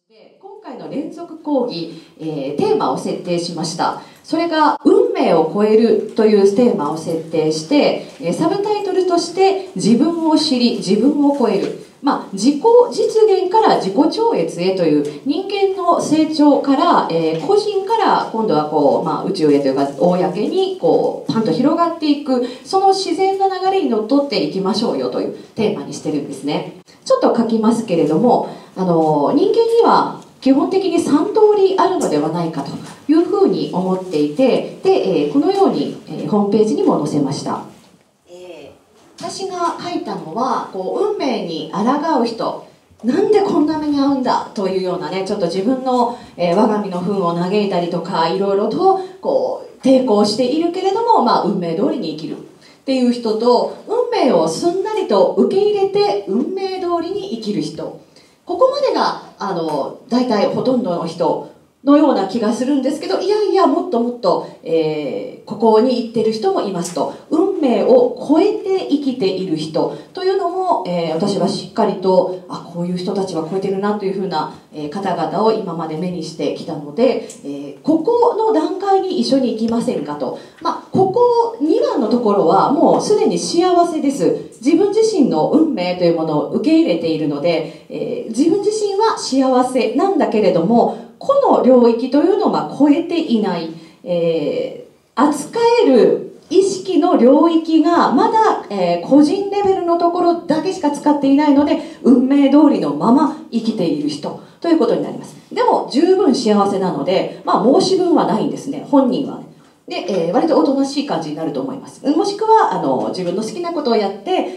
で今回の連続講義、テーマを設定しました。それが運命を超えるというテーマを設定して、サブタイトルとして自分を知り自分を超える、自己実現から自己超越へという人間の成長から、個人から今度は宇宙へというか公にパンと広がっていく、その自然な流れにのっとっていきましょうよというテーマにしてるんですね。ちょっと書きますけれども、人間には基本的に3通りあるのではないかというふうに思っていて、で、このように、ホームページにも載せました。私が書いたのは運命に抗う人、なんでこんな目に遭うんだというようなね、ちょっと自分の、我が身の糞を嘆いたりとか、いろいろと抵抗しているけれども、運命通りに生きるっていう人と、運命をすんなりと受け入れて運命通りに生きる人、ここまでが大体ほとんどの人のような気がするんですけど、いやいやもっともっと、ここに行ってる人もいますと。運命を超えて生きている人というのも、私はしっかりとこういう人たちは超えてるなというふうな、方々を今まで目にしてきたので、ここの段階に一緒に行きませんかと。ここ2番のところはもうすでに幸せです。自分自身の運命というものを受け入れているので、自分自身は幸せなんだけれども、この領域というのは超えていない、扱える意識の領域がまだ、個人レベルのところだけしか使っていないので、運命通りのまま生きている人ということになります。でも十分幸せなので、申し分はないんですね、本人はね。で、割とおとなしい感じになると思います。もしくは自分の好きなことをやって、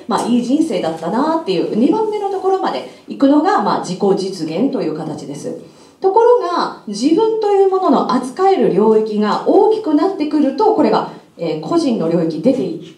いい人生だったなっていう2番目のところまで行くのが、自己実現という形です。ところが自分というものの扱える領域が大きくなってくると、これが、個人の領域出ていって、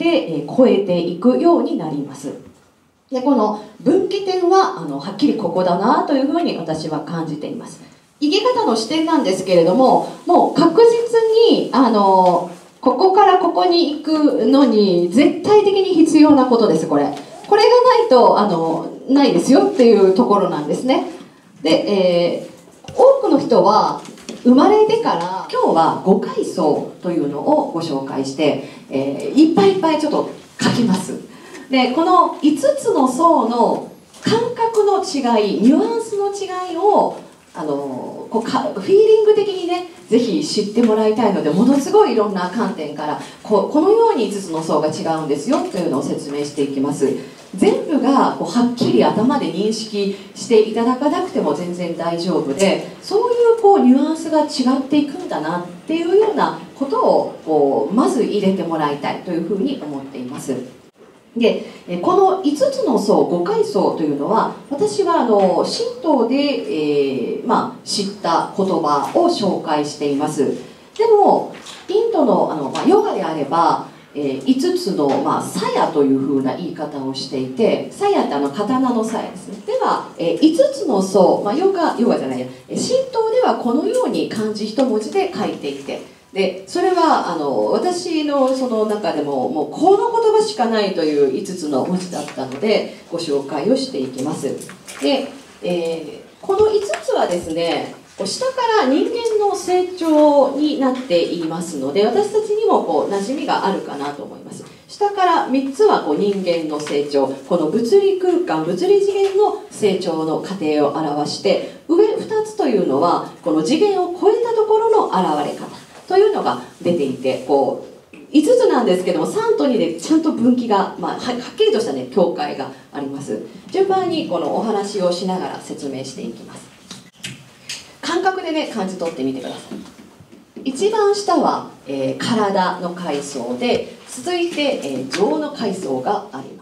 超えていくようになります。で、この分岐点ははっきりここだなというふうに私は感じています。生き方の視点なんですけれども、もう確実にここからここに行くのに絶対的に必要なことです。これがないとないですよっていうところなんですね。で、多くの人は生まれてから今日は5階層というのをご紹介して、いっぱいいっぱいちょっと書きます。で、この5つの層の感覚の違い、ニュアンスの違いをフィーリング的にね、ぜひ知ってもらいたいので、ものすごいいろんな観点からこのように5つの層が違うんですよというのを説明していきます。全部がはっきり頭で認識していただかなくても全然大丈夫で、そういうニュアンスが違っていくんだなっていうようなことをまず入れてもらいたいというふうに思っています。で、この5つの層、5階層というのは、私は神道で、知った言葉を紹介しています。でもインドのヨガであれば、5つの、鞘というふうな言い方をしていて、鞘って刀の鞘ですね。では、5つの層、ヨガじゃないや、神道ではこのように漢字一文字で書いていて、でそれは私のその中でももうこの言葉しかないという5つの文字だったのでご紹介をしていきます。で、この5つはですね、下から人間の成長になっていますので、私たちにも馴染みがあるかなと思います。下から3つは人間の成長、この物理空間、物理次元の成長の過程を表して、上2つというのはこの次元を超えたところの現れ方というのが出ていて、5つなんですけども3と2でちゃんと分岐が、はっきりとしたね境界があります。順番にこのお話をしながら説明していきます。感覚でね感じ取ってみてください。一番下は、体の階層で、続いて、情の階層があります。